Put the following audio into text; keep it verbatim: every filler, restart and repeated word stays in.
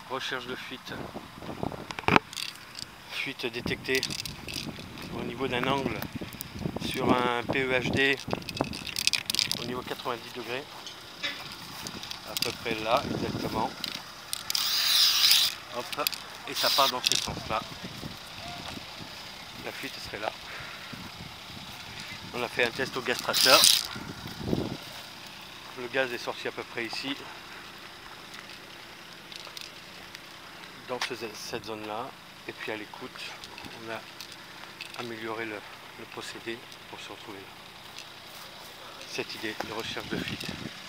Recherche de fuite. Fuite détectée au niveau d'un angle sur un P E H D au niveau quatre-vingt-dix degrés. À peu près là, exactement. Hop, et ça part dans ce sens-là. La fuite serait là. On a fait un test au gaz traceur. Le gaz est sorti à peu près ici, dans ce, cette zone-là. Et puis à l'écoute, on a amélioré le, le procédé pour se retrouver là. Cette idée de recherche de fuite.